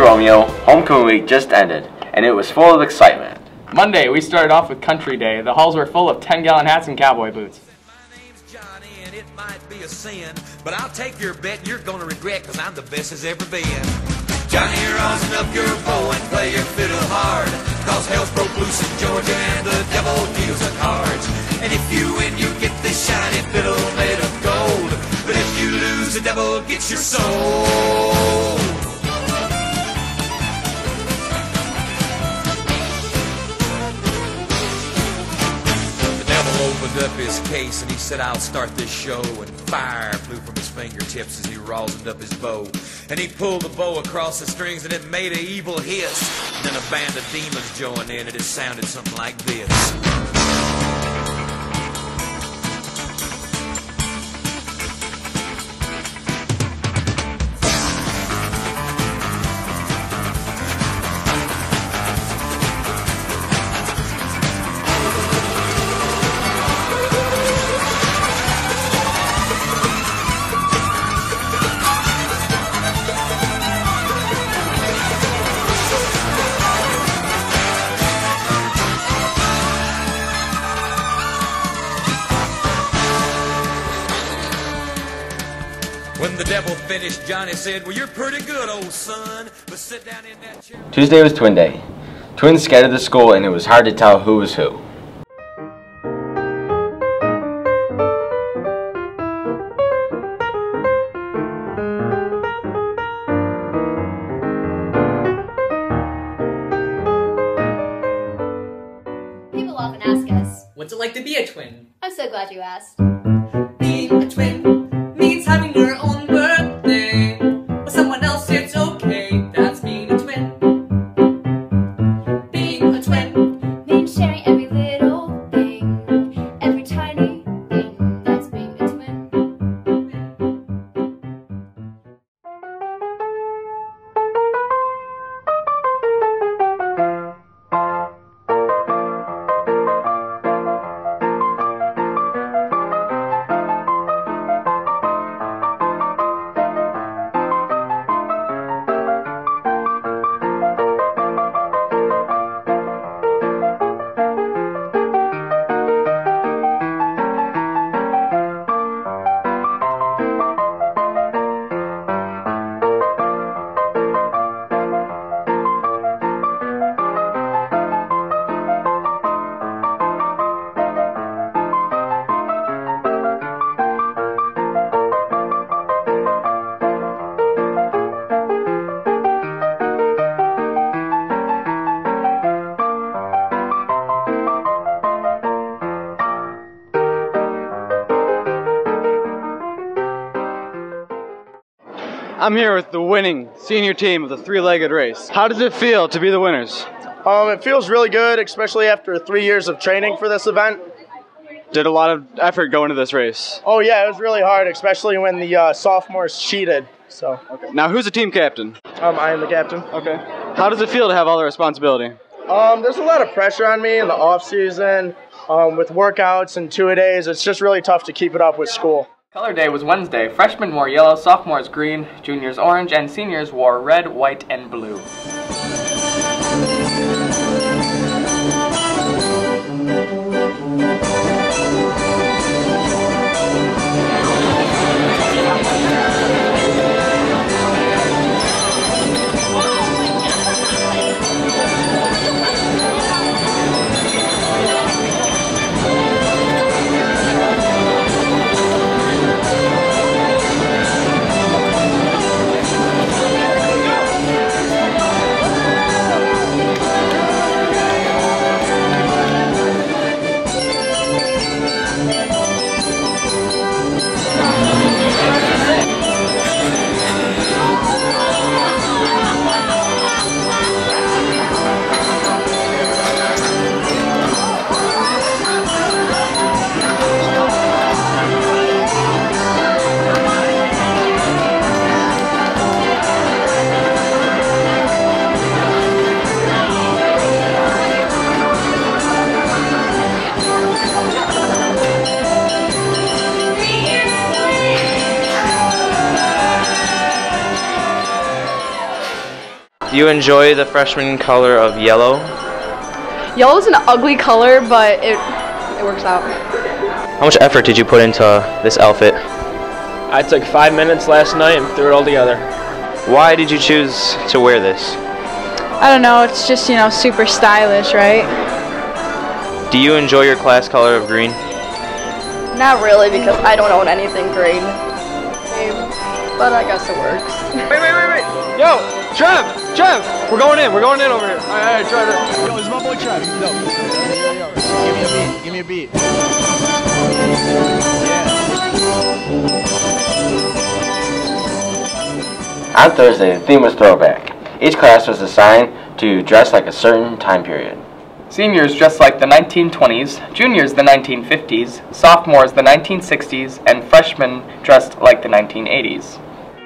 Romeo, homecoming week just ended, and it was full of excitement. Monday, we started off with Country Day. The halls were full of 10-gallon hats and cowboy boots. My name's Johnny, and it might be a sin, but I'll take your bet you're gonna regret, cause I'm the best as ever been. Johnny, rosin up your bow and play your fiddle hard, cause hell's broke loose in Georgia and the devil deals the cards. And if you win, you get this shiny fiddle made of gold, but if you lose, the devil gets your soul. Opened up his case and he said, I'll start this show, and fire flew from his fingertips as he rosined up his bow, and he pulled the bow across the strings and it made an evil hiss, and then a band of demons joined in and it sounded something like this. When the devil finished, Johnny said, well, you're pretty good, old son, but sit down in that chair. Tuesday was Twin Day. Twins scattered the school, and it was hard to tell who was who. People often ask us, what's it like to be a twin? I'm so glad you asked. Being a twin means having your own birthday. With someone else, it's okay. That's being a twin. Being a twin means sharing every little thing, every tiny thing. That's being a twin. I'm here with the winning senior team of the three-legged race. How does it feel to be the winners? It feels really good, especially after 3 years of training for this event. Did a lot of effort go into this race? Oh yeah, it was really hard, especially when the sophomores cheated. So. Okay. Now, who's the team captain? I am the captain. Okay. How does it feel to have all the responsibility? There's a lot of pressure on me in the off season, with workouts and two-a-days. It's just really tough to keep it up with school. Color Day was Wednesday. Freshmen wore yellow, sophomores green, juniors orange, and seniors wore red, white, and blue. Do you enjoy the freshman color of yellow? Yellow's an ugly color, but it works out. How much effort did you put into this outfit? I took 5 minutes last night and threw it all together. Why did you choose to wear this? I don't know, it's just, super stylish, right? Do you enjoy your class color of green? Not really, because I don't own anything green. But I guess it works. Wait. Yo, Trev, we're going in over here. All right, Trev. Yo, this is my boy Trev. Yo. Give me a beat. Yeah. On Thursday, the theme was throwback. Each class was assigned to dress like a certain time period. Seniors dressed like the 1920s, juniors the 1950s, sophomores the 1960s, and freshmen dressed like the 1980s.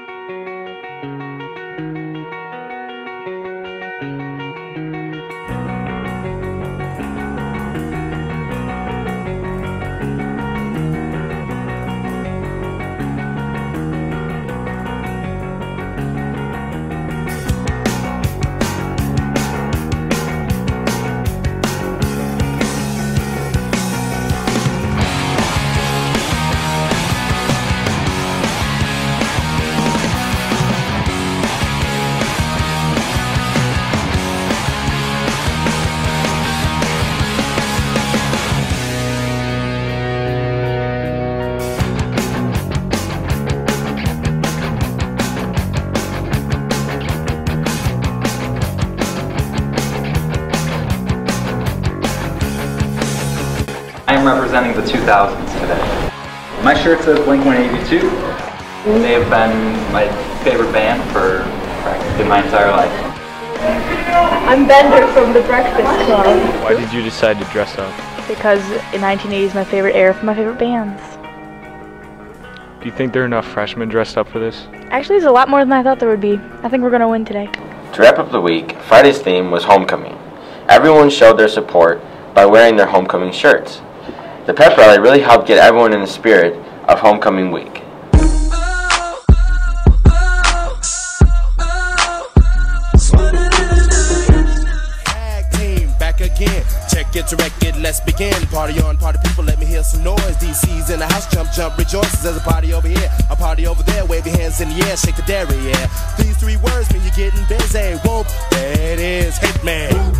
I'm representing the 2000s today. My shirt says Blink-182. They have been my favorite band for practically my entire life. I'm Bender from the Breakfast Club. Why did you decide to dress up? Because in 1980 is my favorite era for my favorite bands. Do you think there are enough freshmen dressed up for this? Actually, there's a lot more than I thought there would be. I think we're going to win today. To wrap up the week, Friday's theme was homecoming. Everyone showed their support by wearing their homecoming shirts. The pep rally really helped get everyone in the spirit of homecoming week. Tag team back again. Check it to record, let's begin. Party on, party people, let me hear some noise. DC's in the house, jump, rejoices. There's a party over here, a party over there. Wave your hands in the air, shake the dairy, yeah. These 3 words mean you're getting busy. Whoop, there it is, Hitman.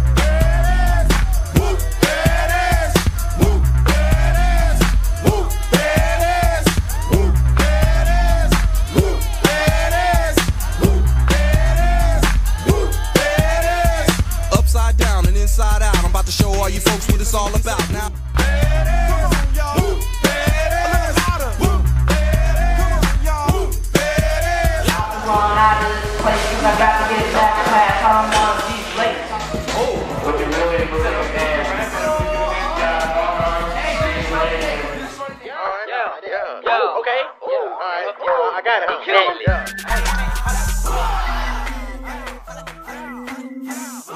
Inside out, I'm about to show all you folks what it's all about now. I got it.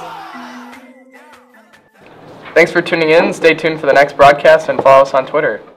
Thanks for tuning in. Stay tuned for the next broadcast and follow us on Twitter.